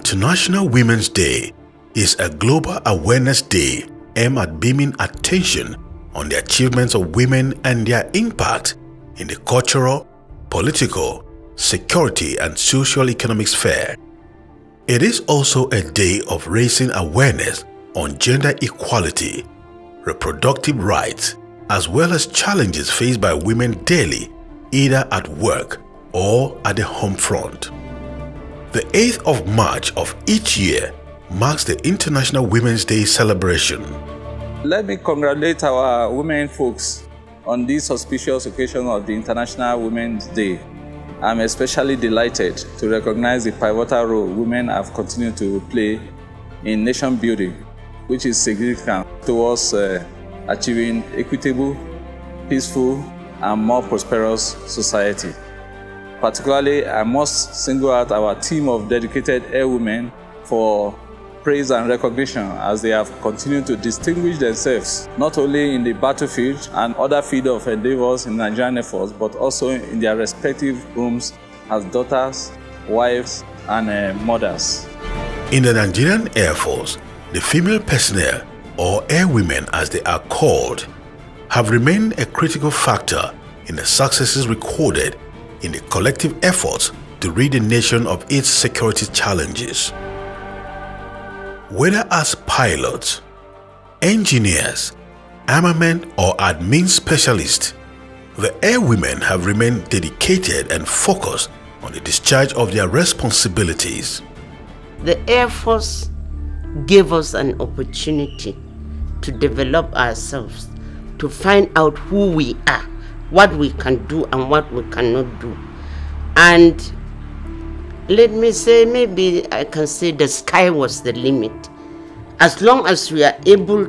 International Women's Day is a global awareness day aimed at beaming attention on the achievements of women and their impact in the cultural, political, security and socio-economic sphere. It is also a day of raising awareness on gender equality, reproductive rights, as well as challenges faced by women daily, either at work or at the home front. The 8th of March of each year marks the International Women's Day celebration. Let me congratulate our women folks on this auspicious occasion of the International Women's Day. I'm especially delighted to recognize the pivotal role women have continued to play in nation building, which is significant towards achieving equitable, peaceful, and more prosperous society. Particularly, I must single out our team of dedicated air women for praise and recognition as they have continued to distinguish themselves not only in the battlefield and other field of endeavors in Nigerian efforts, but also in their respective homes as daughters, wives, and mothers. In the Nigerian Air Force, the female personnel, or air women as they are called, have remained a critical factor in the successes recorded in the collective efforts to rid the nation of its security challenges. Whether as pilots, engineers, armament or admin specialists, the air women have remained dedicated and focused on the discharge of their responsibilities. The Air Force gave us an opportunity to develop ourselves, to find out who we are, what we can do and what we cannot do. And let me say, maybe I can say the sky was the limit. As long as we are able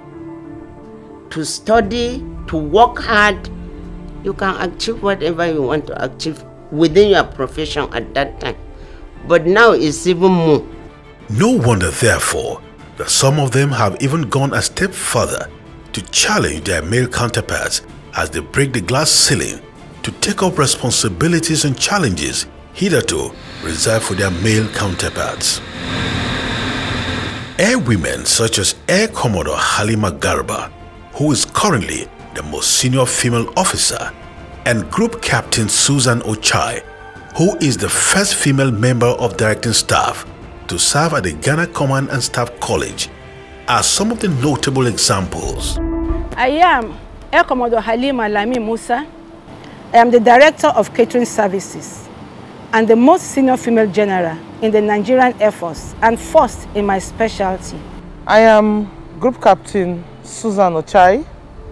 to study, to work hard, you can achieve whatever you want to achieve within your profession at that time. But now it's even more. No wonder, therefore, that some of them have even gone a step further to challenge their male counterparts as they break the glass ceiling to take up responsibilities and challenges hitherto reserved for their male counterparts. Air women such as Air Commodore Halima Garba, who is currently the most senior female officer, and Group Captain Susan Ochai, who is the first female member of directing staff to serve at the Ghana Command and Staff College, are some of the notable examples. I am Air Commodore Halima Lami Musa. I am the Director of Catering Services and the most senior female general in the Nigerian Air Force and first in my specialty. I am Group Captain Susan Ochai,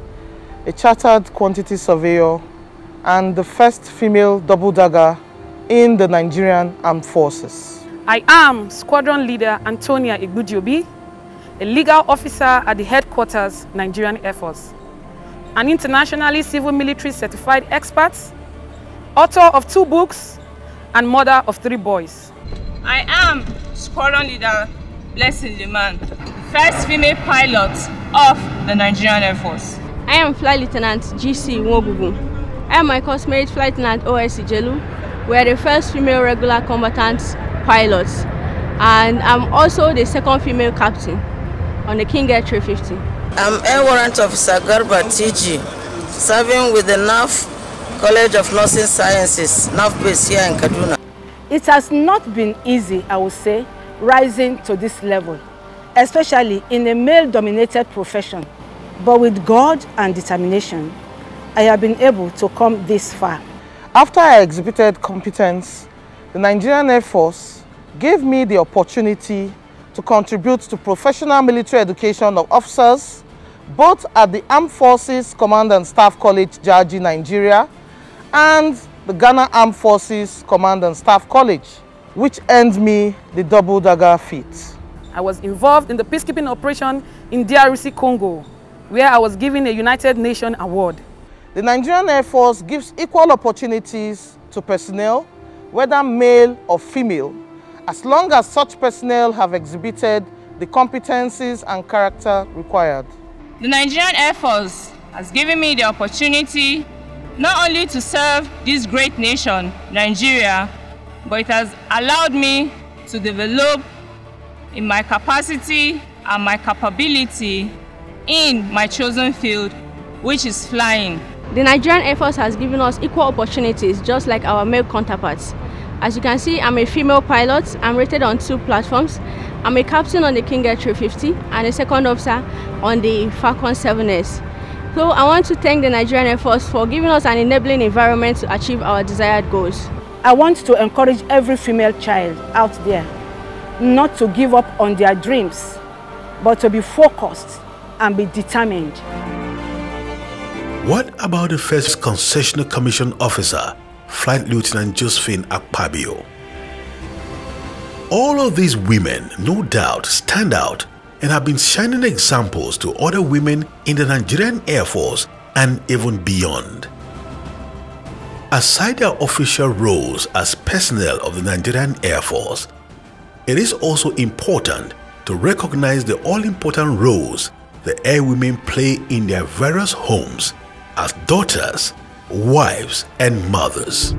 a chartered quantity surveyor and the first female double dagger in the Nigerian Armed Forces. I am Squadron Leader Antonia Igbudiobi, a legal officer at the Headquarters Nigerian Air Force, an internationally civil military certified expert, author of 2 books, and mother of 3 boys. I am Squadron Leader Blessing Liman, first female pilot of the Nigerian Air Force. I am Flight Lieutenant GC Nwobubu. I am my cosmate Flight Lieutenant OS Ijelu. We are the first female regular combatant pilots, and I'm also the second female captain on the King Air 350. I'm Air Warrant Officer Garba TG, serving with the NAF College of Nursing Sciences, NAF base here in Kaduna. It has not been easy, I would say, rising to this level, especially in a male-dominated profession. But with God and determination, I have been able to come this far. After I exhibited competence, the Nigerian Air Force gave me the opportunity to contribute to professional military education of officers, both at the Armed Forces Command and Staff College, Jaji, Nigeria, and the Ghana Armed Forces Command and Staff College, which earned me the double dagger feat. I was involved in the peacekeeping operation in DRC Congo, where I was given a United Nations award. The Nigerian Air Force gives equal opportunities to personnel, whether male or female, as long as such personnel have exhibited the competencies and character required. The Nigerian Air Force has given me the opportunity not only to serve this great nation, Nigeria, but it has allowed me to develop in my capacity and my capability in my chosen field, which is flying. The Nigerian Air Force has given us equal opportunities just like our male counterparts. As you can see, I'm a female pilot. I'm rated on 2 platforms. I'm a captain on the King Air 350 and a second officer on the Falcon 7S. So I want to thank the Nigerian Air Force for giving us an enabling environment to achieve our desired goals. I want to encourage every female child out there not to give up on their dreams, but to be focused and be determined. What about the first Concessional Commission Officer, Flight Lieutenant Josephine Akpabio? All of these women, no doubt, stand out and have been shining examples to other women in the Nigerian Air Force and even beyond. Aside their official roles as personnel of the Nigerian Air Force, it is also important to recognize the all-important roles the air women play in their various homes as daughters, wives, and mothers.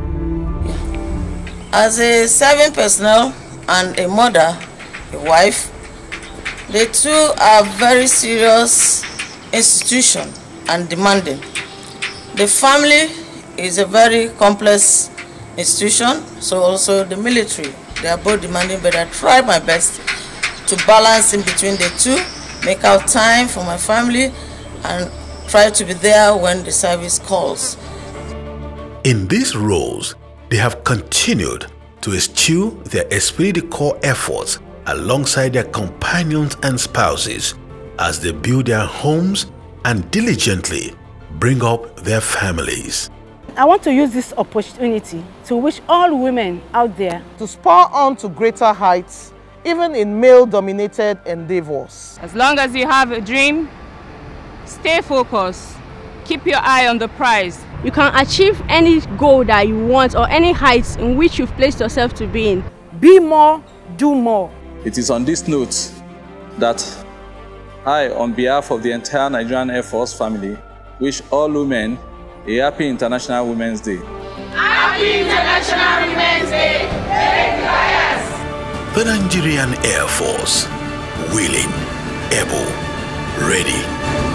As a serving personnel and a mother, a wife, the two are very serious institution and demanding. The family is a very complex institution, so also the military. They are both demanding, but I try my best to balance in between the two, make out time for my family, and try to be there when the service calls. In these roles, they have continued to eschew their esprit de corps efforts alongside their companions and spouses as they build their homes and diligently bring up their families. I want to use this opportunity to wish all women out there to spur on to greater heights, even in male-dominated endeavors. As long as you have a dream, stay focused. Keep your eye on the prize. You can achieve any goal that you want or any heights in which you've placed yourself to be in. Be more, do more. It is on this note that I, on behalf of the entire Nigerian Air Force family, wish all women a happy International Women's Day. Happy International Women's Day! The Nigerian Air Force, willing, able, ready.